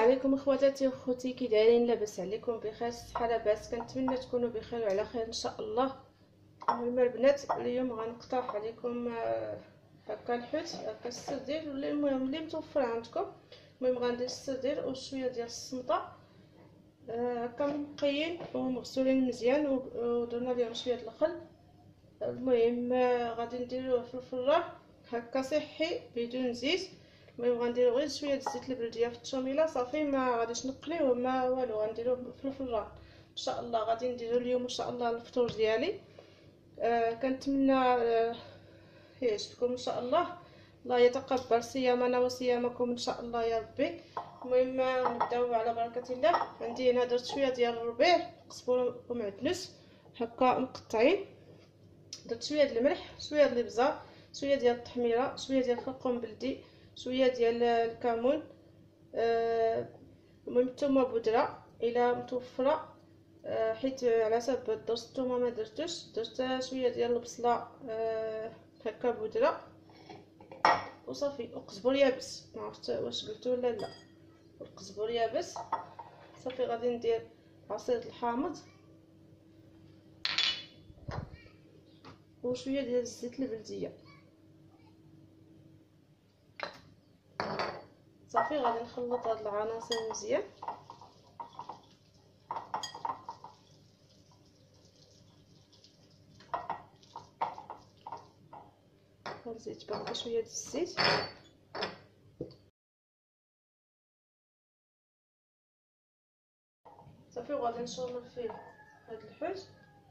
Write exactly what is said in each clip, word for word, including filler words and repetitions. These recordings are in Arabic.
عليكم اخواتاتي واخوتي، كي دايرين؟ لاباس عليكم؟ بخير الصحه؟ لاباس؟ كنتمنى تكونوا بخير وعلى خير ان شاء الله. المهم البنات، اليوم غنقترح عليكم آه، هكا الحوت، هكا السردين ولا المهم اللي متوفر عندكم. المهم غندير السردين وشويه ديال السمطه آه، هكا مقيين ومغسولين مزيان ودرنا ليهم شويه د الخل. المهم آه، غادي نديروه في الفران هكا صحي بدون زيت. المهم غنديرو غير شويه د الزيت البلديه في الثوميله صافي، ما غاديش نقليوه ما والو، غنديروه في الفران ان شاء الله. غادي نديرو اليوم ان شاء الله الفطور ديالي. آه كنتمنى آه يعجبكم ان شاء الله. الله يتقبل صيامنا وصيامكم ان شاء الله يا ربي. المهم نبداو على بركه الله. عندي هنا درت شويه ديال الربيع قزبر ومعدنوس هكا مقطعين، درت شويه ديال الملح، شويه ديال الابزار، شويه ديال التحميره، شويه ديال الخرقوم بلدي، شويه ديال الكمون. آه المهم الثومه بودره الى متوفره، آه حيت على حسب درت الثومه ما درتوش. درت شويه ديال البصله آه هكا بودره وصافي، وقزبر يابس، ما عرفت واش قلت ولا لا، القزبر يابس صافي. غادي ندير عصير الحامض وشويه ديال الزيت البلديه صافي. غادي نخلط هاد العناصر مزيان. غنزيد باقي شويه ديال الزيت صافي، وغادي نشرب فيه هاد الحوت.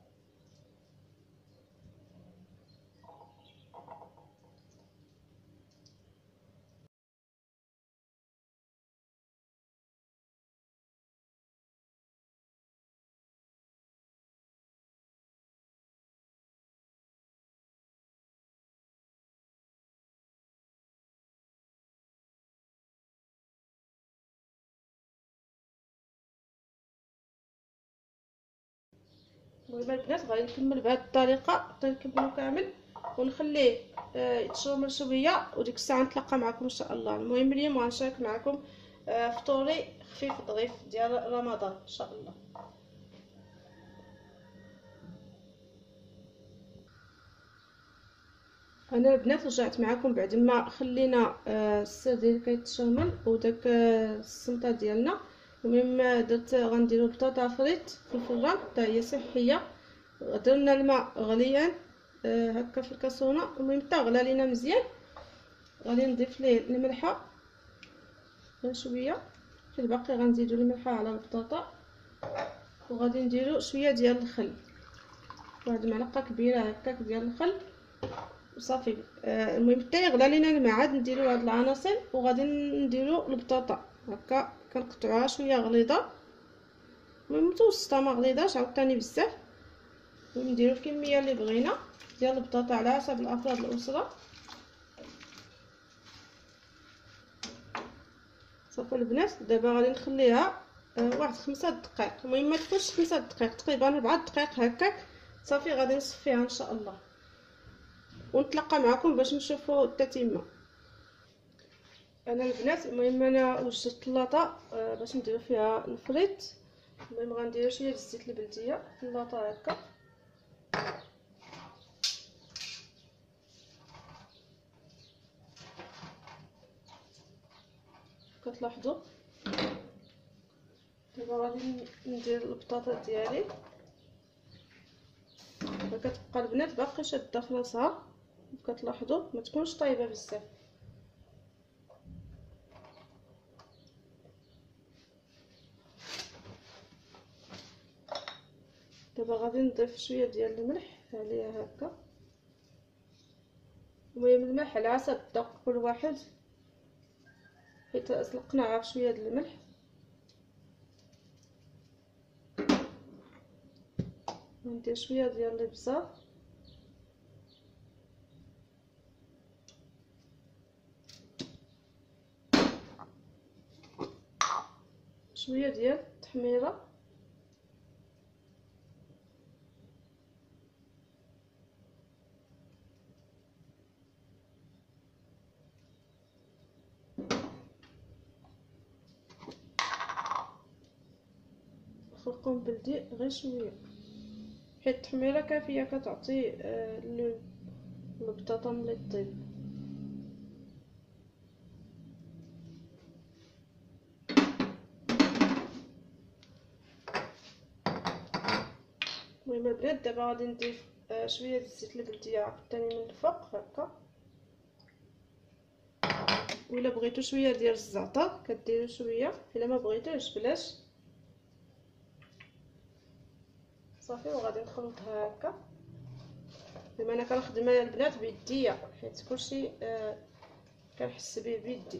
المهم البنات غادي نكمل بهذه الطريقه، نكملو كامل ونخليه آه يتشرمل شويه، وديك الساعه نتلاقى معكم ان شاء الله. المهم اليوم غنشارك معكم آه فطوري خفيف ظريف ديال رمضان ان شاء الله. انا البنات رجعت معكم بعد ما خلينا آه السردين كيتشرمل وداك آه السمطه ديالنا. المهم درت غنديرو بطاطا فريت في الفران حتى هي صحيه. درنا الماء غليان آه هكا في الكاسونه. المهم حتى غلا لينا مزيان. غادي نضيف ليه الملحه غير شويه، في الباقي غنزيدو الملحه على البطاطا، وغادي نديرو شويه ديال الخل، واحد المعلقه كبيره هكاك ديال الخل وصافي. آه المهم حتى يغلى لينا الماء عاد نديرو هاد العناصر وغادي نديرو البطاطا هكا كنقطعوها شويه غليظه، المهم متوسطه ما غليظاش عاوتاني بزاف. ونديرو الكميه اللي بغينا ديال البطاطا على حسب الافراد الاسره صافي. البنات دابا غادي نخليها آه واحد خمسة دقائق. المهم ما تكونش خمسة دقائق، تقريبا ربعة دقائق هكاك صافي. غادي نصفيها ان شاء الله ونتلاقى معكم باش نشوفوا التتمه. انا البنات المهم انا وجدت اللاطه آه باش نديرو فيها الفريت. المهم غندير شويه د الزيت البلديه في اللاطه هكا، كتلاحظوا. دابا غادي ندير البطاطا ديالي كتبقى البنات باقي شاده في راسها، كتلاحظوا ما تكونش طايبه بزاف. دابا غادي نضيف شويه ديال الملح عليها هكا. المهم الملح على حسب الذوق كل واحد، حيت سلقناها بشويه ديال الملح. ندير شويه ديال الابزار، شويه ديال التحميره، نخلقهم بلدي غير شويه، حيت التحميره كافيه كتعطي آه البطاطا ملي طيب. المهم البنات دابا غادي نضيف آه شويه د الزيت البلديه عاوتاني من الفوق هكا، ولا بغيتو شويه ديال الزعتر كديروا شويه، الا ما بغيتوش بلاش صافي. وغادي نخلطها هكا. بما انا كنخدم انا البنات بيديا حيت كلشي آه كنحس به بيدي.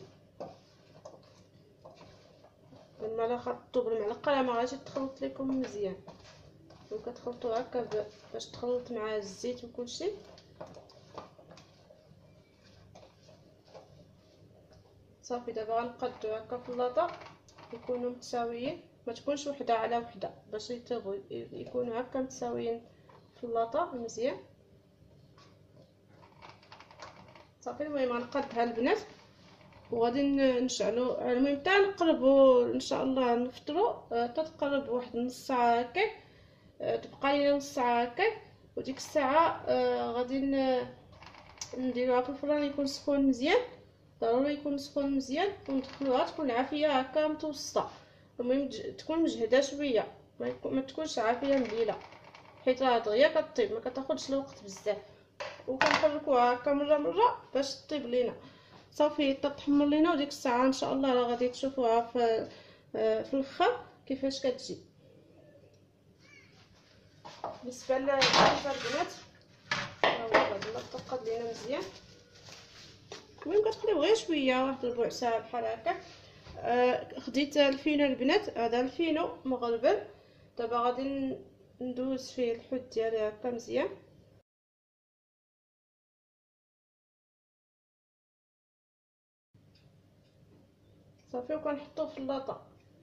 الملعقه الطوب المعلقه راه ما غاديش تخلط لكم مزيان، وكتخلطوا هكا باش تخلط مع الزيت وكلشي. صافي دابا غنقادو هكا في اللاطه يكونوا متساويين، ما تكونش وحده على وحده باش يطيبوا، يكونوا هكا متساويين في اللاطه مزيان صافي. المهم غنقادها البنات وغادي نشعلوا، المهم حتى نقربوا ان شاء الله نفطروا حتى تقرب واحد نص ساعه هكا، تبقى لينا نص ساعه هكا. وديك الساعه آه غادي نديروها في الفران يكون سخون مزيان، ضروري يكون سخون مزيان، وندخلوها تكون العافيه هكا متوسطه. المهم تكون مجهده شويه، ما تكونش عافيه مليله حيت راه دغيا كطيب ما كتاخذش الوقت بزاف. وكنحركوها هكا مره مره باش طيب لينا صافي تتحمر لينا. وديك الساعه ان شاء الله راه غادي تشوفوها في في الاخر كيفاش كتجي. بالنسبه للكيفه البنات ها هو غادي نطقد لينا مزيان. المهم كتخليو غير شويه واحد ربع ساعه بحال هكا. آه خديت الفينو البنات، هذا الفينو مغربل. دابا غادي ندوز فيه الحوت ديالي هكا مزيان صافي، وكنحطوه في اللاطه.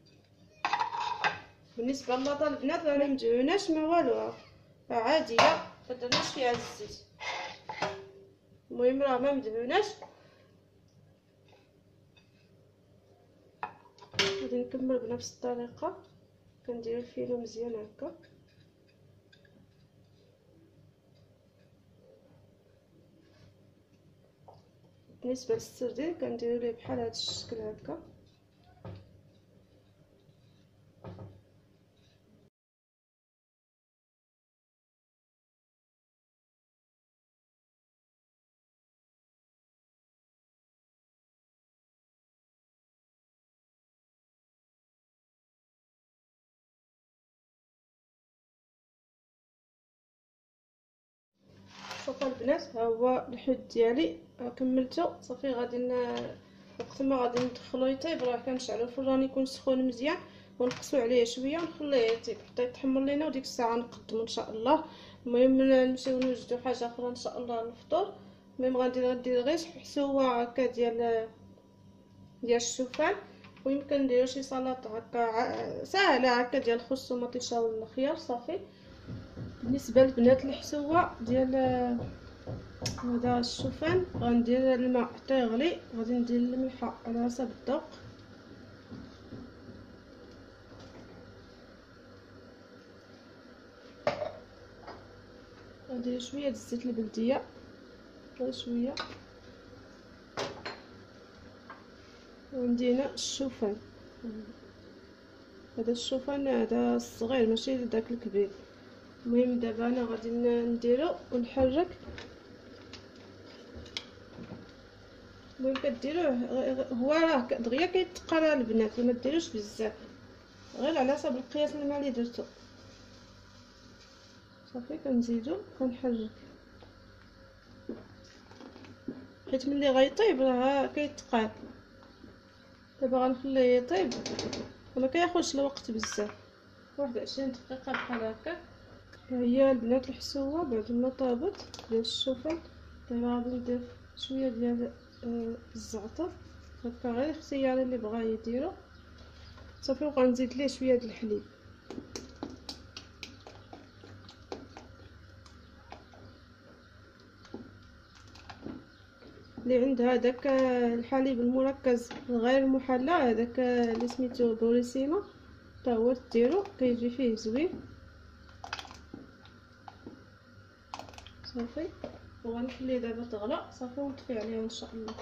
بالنسبه للاطه البنات راه مدهوناش ما والو، عاديه ما درناش فيها الزيت. المهم راه ما مدهوناش. غادي نكمل بنفس الطريقه، كندير الفينو مزيان هكا. بالنسبه للسردين كنديروا ليه بحال هذا الشكل هكا. صافي البنات ها هو الحوت ديالي كملته صافي. غادي وقت ما غادي ندخلو يطيب راه كنشعلو الفران يكون سخون مزيان، ونقصو عليه شويه ونخليه يطيب حتى يتحمر لينا. وديك الساعه نقدمو ان شاء الله. المهم نمشيو نوجدو حاجه اخرى ان شاء الله للفطور. المهم غندير غندير غير حسوه هكا ديال ديال الشوفان، ويمكن نديرو شي سلطه هكا ساهله هكا ديال الخس ومطيشه والخيار صافي. بالنسبه للبنات الحسوه ديال هذا الشوفان غندير الماء حتى يغلي، غادي ندير الملحه على حسب الذوق. غندير شويه د الزيت البلديه غير شويه، وعندنا الشوفان. هذا الشوفان هذا الصغير ماشي داك الكبير. المهم دابا انا غادي نديرو ونحرك. المهم كديروه هو راه دغيا كيتقرا البنات، ما ديروش بزاف غير على حسب القياس الماء اللي درتو صافي. كنزيدو كنحرك حيت ملي غيطيب راه كيتقاد. دابا غنخليه يطيب وما كياخذش الوقت بزاف، واحد عشرين دقيقه بحال هكا. ها هي البنات الحسوه بعد ما طابت ديال الشوفان. دابا غادي ندير شويه ديال آه الزعتر هكا غير اختياري اللي بغا يديرو صافي. وغنزيد ليه شويه د الحليب. اللي عندها داك الحليب المركز غير محلى هذاك اللي سميتو بوريسيما حتى هو ديرو كيجي فيه زوين. صافي وغنخليه دابا تغلى صافي ونطفي عليها ان شاء الله.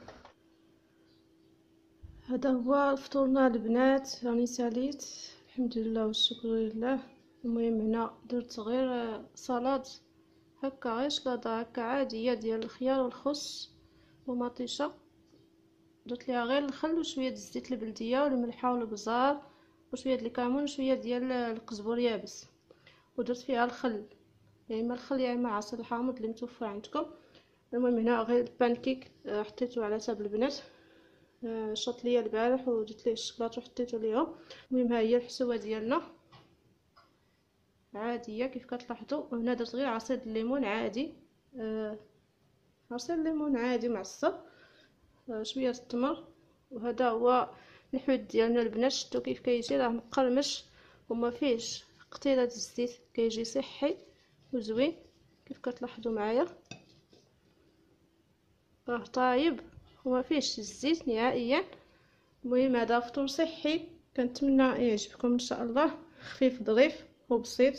هذا هو فطورنا البنات، راني ساليت الحمد لله والشكر لله. المهم هنا درت غير سلطه هكا غير شلاضه هكا عاديه ديال الخيار والخس ومطيشه، درت ليها غير الخل وشويه الزيت البلديه والملحه والبزار وشويه د الكمون وشويه ديال القزبر يابس، ودرت فيها الخل يا اما الخل يا اما عصير الحامض اللي متوفر عندكم. المهم هنا غير البانكيك حطيته على حساب البنات، شط ليا البارح ودرت ليه الشكلاط وحطيته ليهم. المهم ها هي الحشوه ديالنا عاديه كيف كتلاحظوا. وهنا درت غير عصير الليمون عادي، آه عصير الليمون عادي معصب، آه شويه التمر. وهذا هو الحوت ديالنا البنات، شفتوا كيف كيجي راه مقرمش وما فيهش قطيره الزيت، كيجي صحي وزوين كيف كتلاحظوا معايا، راه طايب وما فيهش الزيت نهائيا. المهم هذا فطور صحي كنتمنى يعجبكم ان شاء الله، خفيف ظريف وبسيط.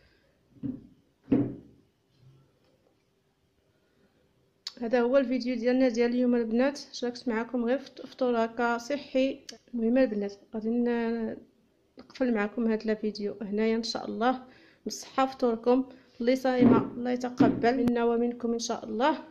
هذا هو الفيديو ديالنا ديال اليوم البنات، شاركت معكم غير فطور هكا صحي. المهم البنات غادي نقفل معكم هذا الفيديو هنايا ان شاء الله. بالصحه فطوركم، اللي صايمه الله يتقبل منا ومنكم ان شاء الله.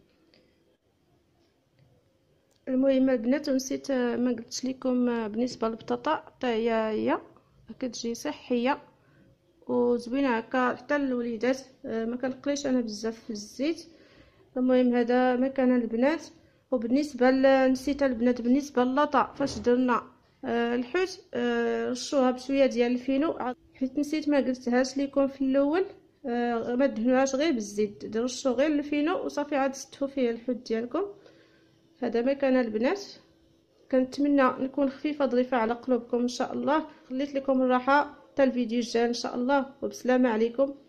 المهم البنات نسيت ما قلتش لكم بالنسبه للبطاطا حتى هي هي كتجي صحيه وزوينه هكا حتى للوليدات، ما كنقليش انا بزاف في الزيت. المهم هذا مكان البنات. وبالنسبه نسيت البنات بالنسبه للاطا فاش درنا الحوت رشوها بشويه ديال الفينو، حيت نسيت ما قلتهاش لكم في الاول، ما دهنوهاش غير بالزيت، رشوا غير الفينو وصافي عاد ستفوا فيه الحوت ديالكم. هذا مكان البنات، كنتمنى نكون خفيفه ظريفه على قلوبكم ان شاء الله. خليت لكم الراحه حتى الفيديو الجاي ان شاء الله، وبسلامه عليكم.